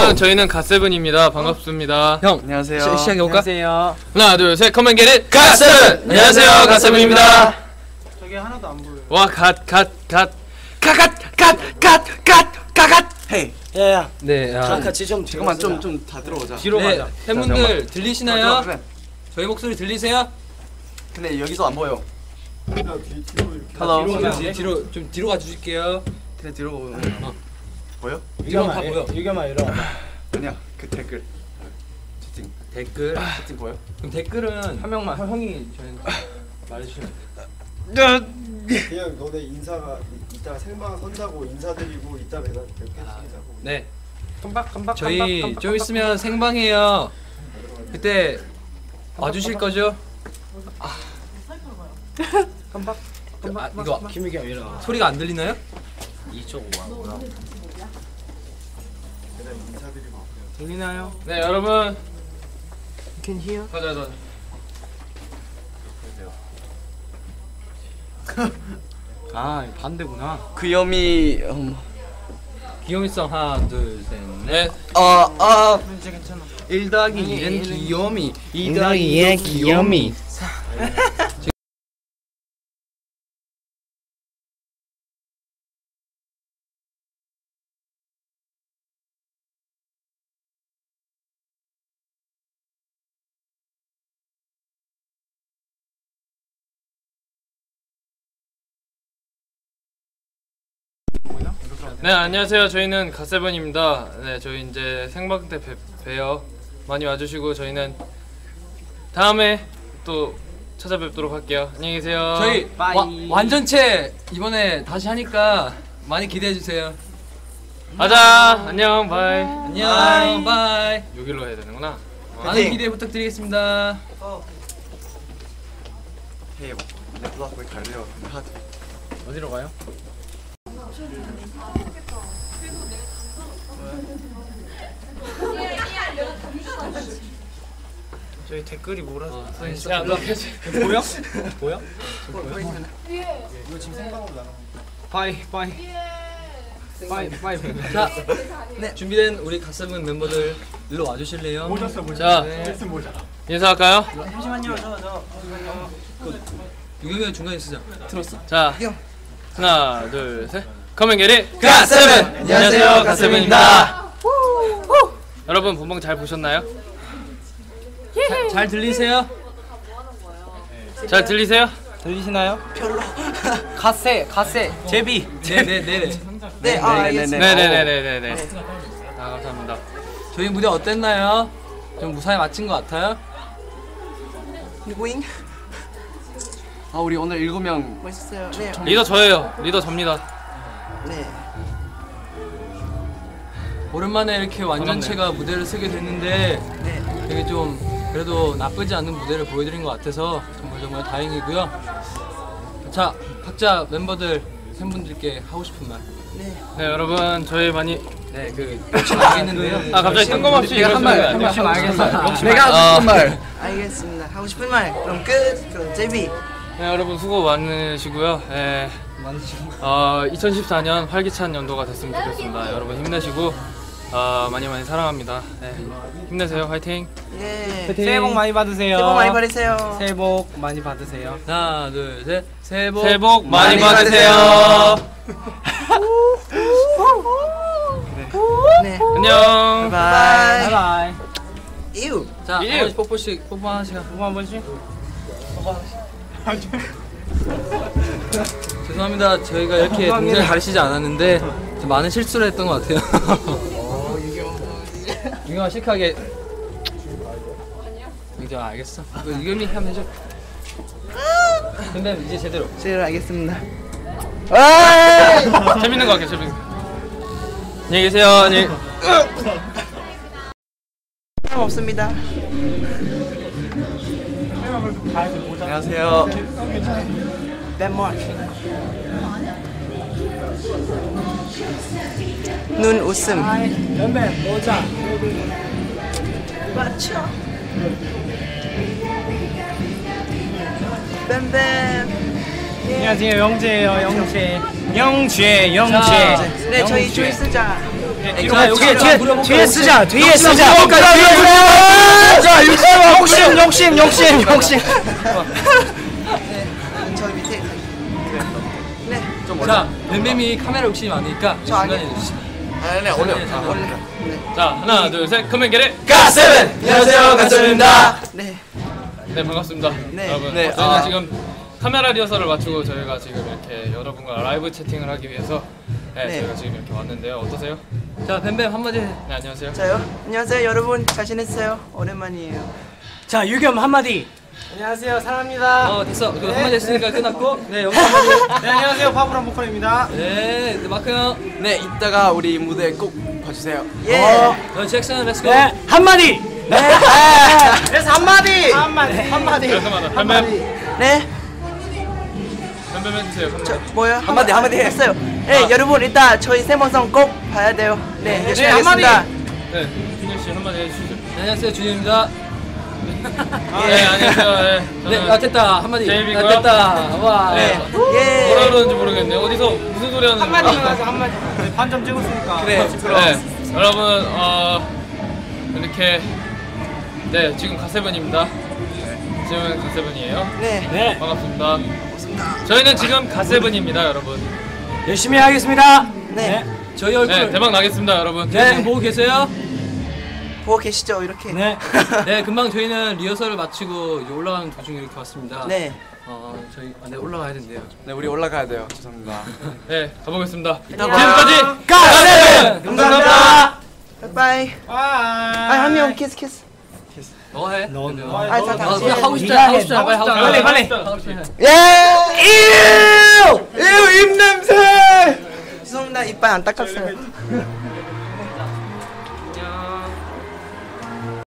여러분 저희는 갓세븐입니다. 반갑습니다. 형 안녕하세요. 시작해볼까? 안녕하세요. 하나 둘 셋 컴앤 겟잇 갓세븐! 안녕하세요 갓세븐입니다. 저게 하나도 안 보여요. 와 갓 헤이. 야야. 네 같이 좀 잠깐만 좀 다 들어오자. 뒤로 가자. 팬분들 들리시나요? 그래. 저희 목소리 들리세요? 근데 여기서 안 보여. 뒤로 좀 뒤로 가주실게요. 그래 뒤로. 보여? 이거 다 보여. 유겸아 이리 와봐. 아니야 그 댓글. 댓글. 채팅 보여? 그럼 댓글은 한 명만 형이 저희는 말해주시면 돼요. 그냥 너네 인사가 이따 생방 선다고 인사드리고 이따 뵙겠습니다. 네. 깜박 저희 좀 있으면 생방이에요. 그때 와주실 거죠? 깜박 이거 김유겸 이리 와. 소리가 안 들리나요? 인사드리고 들리나요? 네 여러분. Can hear? 가자. 아 반대구나. 귀요미. 귀요미성 하나 둘 셋 넷. 진짜 괜찮아. 1 더하기 2는 귀요미 2 더하기 2는 귀요미. 네 안녕하세요. 저희는 갓세븐입니다. 네 저희 이제 생방 때 봬요. 많이 와주시고 저희는 다음에 또 찾아뵙도록 할게요. 안녕히 계세요. 저희 완전체 이번에 다시 하니까 많이 기대해 주세요. 가자. 안녕 바이. 안녕 바이. 여기로 해야 되는구나. 많은 기대 부탁드리겠습니다. 헤이 뭐. 내 블락 왜 갈래요? 어디로 가요? 저희 댓글이 뭐라서. 야, 너 보여? 보여? 이거 지금 생방으로 나가는 바이. 자, 네. 준비된 우리 갓세븐 멤버들 일로 와주실래요? 자, 인사할까요? 잠시만요. 저. 유경이 중간에 쓰자. 들었어? 자, 하나, 둘, 셋. 컴앤 겟잇 갓세븐! 안녕하세요, 갓세븐입니다. 여러분 본방 잘 보셨나요? 잘 들리세요? 잘 들리세요? 들리시나요? 별로. 가세 제비. 네네네네. 네, 알겠습니다. 네네네네네. 아 감사합니다. 저희 무대 어땠나요? 좀 무사히 마친 것 같아요? 누구잉? 아 우리 오늘 7명 멋있어요. 네. 리더 저예요. 리더 접니다. 네. 오랜만에 이렇게 완전체가 무대를 쓰게 됐는데 되게 좀 그래도 나쁘지 않은 무대를 보여드린 것 같아서 정말 다행이고요. 자, 각자 멤버들 팬분들께 하고 싶은 말. 네 여러분 저희 많이 욕심 알겠는데요. 아 갑자기 뜬금없이 내가 한 말, 욕심 알겠어요. 내가 하고 싶은 말. 알겠습니다. 하고 싶은 말 그럼 끝. 그럼 제비. 네 여러분 수고 많으시고요. 2014년 활기찬 연도가 됐으면 좋겠습니다. 여러분 힘내시고 많이 사랑합니다. 네, 힘내세요. 화이팅. 예. 새해 복 많이 받으세요. 새해 복 많이 받으세요. 새해 복 많이 받으세요. 하나 둘 셋. 새해 복 많이 받으세요. 네. 안녕. 바이. 바이바이. 이유. 자, 한 번씩 뽀뽀 하나씩. 뽀뽀 한 번씩. 죄송합니다. 저희가 이렇게 동생을 가르치지 않았는데 좀 많은 실수를 했던 것 같아요. 유경아 시크하게. 이제 알겠어. 유경이 하면 해줘. 근데 이제 제대로. 제대로 알겠습니다. 재밌는 거 할게요. 재밌는 거. 안녕히 계세요. 안녕히. 사람 없습니다. 안녕하세요. 덴마크. 눈 웃음. 연배 모자. 맞죠? 뱀뱀. 안녕하세요 영재예요 영재. 영재. 네 저희 조이스자. 뒤에 쓰자. 뒤에 쓰자. 욕심. 저 밑에. 네. 자, 뱀뱀이 카메라 욕심이 많으니까 저 아니- 중간에 해주시죠. 네, 올려. 자 하나 둘 셋 커맨 게릿. 가세븐. 안녕하세요, 가세븐입니다. 네. 네 반갑습니다. 네. 여러분 네, 저희는 지금 카메라 리허설을 마치고 저희가 지금 이렇게 여러분과 라이브 채팅을 하기 위해서 네. 저희가 지금 이렇게 왔는데요. 어떠세요? 자, 뱀뱀 한마디 해. 네 안녕하세요. 저요. 안녕하세요 여러분. 잘 지냈어요? 오랜만이에요. 자 유겸 한마디. 안녕하세요 사랑합니다. 됐어. 그 한마디 했으니까 끝났고. 네, 여기 한마디. 네 안녕하세요 파브람 보컬입니다. 네, 마크 형. 네, 이따가 우리 무대 꼭 봐주세요. 예. 저 잭슨 렛츠고. 네 한마디. 그래서 한마디. 한마디. 잠깐만 뱀뱀 네. 뱀뱀 해주세요. 저 뱀뱀. 뭐요? 한마디 해. 했어요. 네 여러분 이따 저희 생방송 꼭 봐야 돼요. 네 열심히 한마디. 하겠습니다. 네 준현 씨 한마디 해주시죠. 네, 안녕하세요, 준입니다. 네 안녕하세요. 네, 네, 저는 됐다. 한마디. 제이비고요. 됐다. 와. 네. 뭐라 예. 그러는지 모르겠네. 어디서 무슨 소리 하는 거야? 한마디만 하자 한마디. 반점 찍었으니까. 그래. 네, 여러분 이렇게 네 지금 가세븐입니다. 지금 가세븐이에요. 네. 네 반갑습니다. 저희는 지금 가세븐입니다, 여러분. 열심히 하겠습니다. 네. 저희 얼굴. 네 대박 나겠습니다, 여러분. 네, 지금 보고 계세요? 보고 계시죠 이렇게. 네. 네, 금방 저희는 리허설을 마치고 이제 올라가는 도중에 이렇게 왔습니다. 네. 저희 네, 올라가야 된대요. 네, 우리 올라가야 돼요. 죄송합니다. 네 가보겠습니다. 안녕. 지금까지 가세븐. 감사합니다. 바이바이. 와. 한 명 키스. 너 해. 너. 아, 다 같이 그냥 해. 하고 싶잖아. 하고 싶잖아. 빨리 하고 싶잖아. 빨리. 하고 싶잖아. 예. 입냄새! 죄송합니다 이빨 안 닦았어요.